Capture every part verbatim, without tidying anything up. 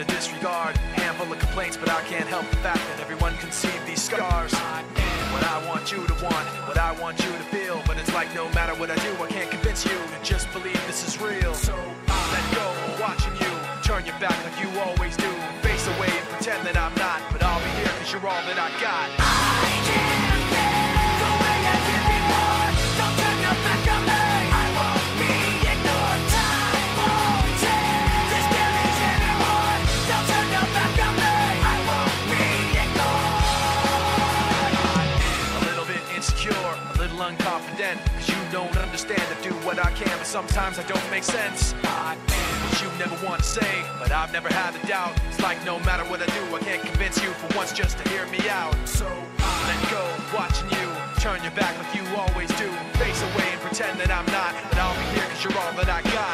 to disregard. Handful of complaints, but I can't help the fact that everyone can see these scars. I am what I want you to want, what I want you to feel. But it's like no matter what I do, I can't convince you to just believe this is real. So I let go of watching you turn your back like you always do. Face away and pretend that I'm not, but I'll be here cause you're all that I got. I can't live the way I did before. Don't turn your back on me. I won't be ignored. Time won't take this damage anymore. Don't turn your back on me. I won't be ignored. I'm a little bit insecure, a little unconfident, cause you don't understand. I do what I can, but sometimes I don't make sense. I am what you never want to say, but I've never had a doubt. It's like no matter what I do, I can't convince you for once just to hear me out. So I let go, watching you turn your back like you always do. Face away and pretend that I'm not, but I'll be here cause you're all that I got.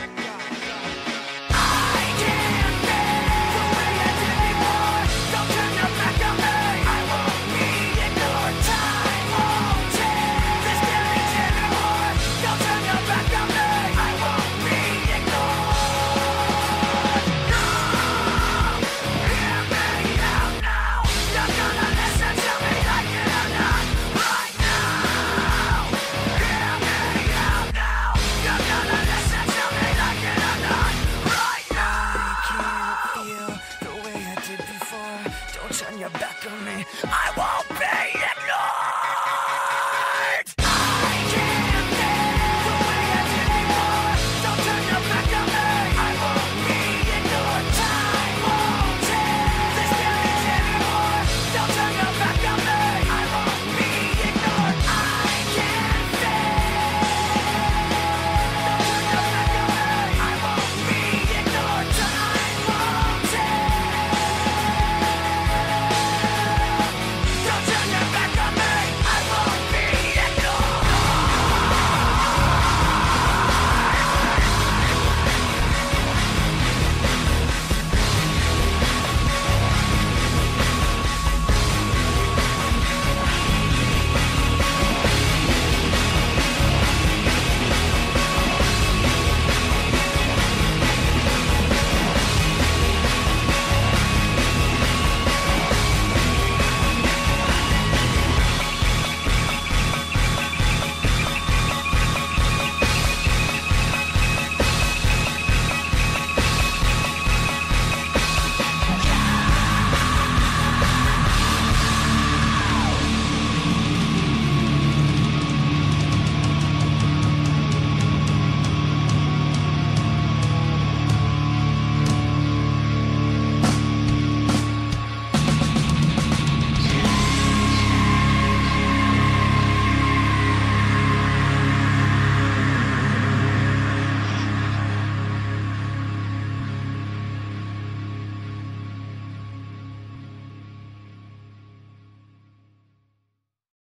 I can't live the way I did before. Don't turn your back on me. I won't be ignored. Time won't take this damage anymore. Don't turn your back on me. I won't be ignored. No, hear me out now. You're gonna listen to me like it or not. Right now, hear me out now. You're gonna listen to me like it or not. Right now. I can't feel the way I did before. Don't turn your back on me. I won't